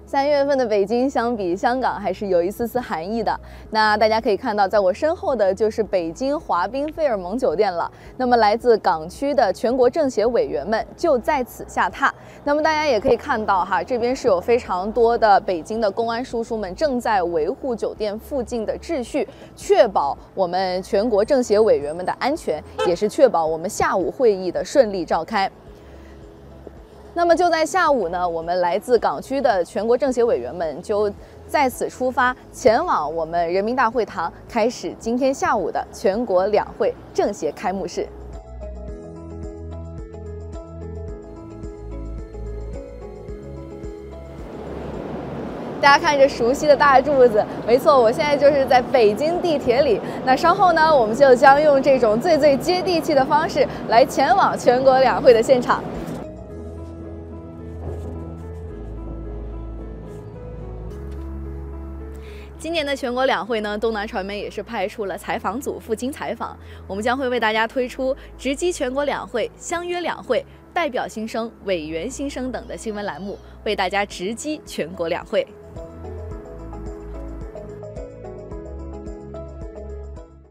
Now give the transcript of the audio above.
3月份的北京相比香港还是有一丝丝寒意的。那大家可以看到，在我身后的就是北京华彬菲尔蒙酒店了。那么来自港区的全国政协委员们就在此下榻。那么大家也可以看到哈，这边是有非常多的北京的公安叔叔们正在维护酒店附近的秩序，确保我们全国政协委员们的安全，也是确保我们下午会议的顺利召开。那么就在下午呢，我们来自港区的全国政协委员们就在此出发，前往我们人民大会堂，开始今天下午的全国两会政协开幕式。大家看着熟悉的大柱子，没错，我现在就是在北京地铁里。那稍后呢，我们就将用这种最接地气的方式来前往全国两会的现场。今年的全国两会呢，东南传媒也是派出了采访组赴京采访，我们将会为大家推出直击全国两会、相约两会、代表心声、委员心声等的新闻栏目，为大家直击全国两会。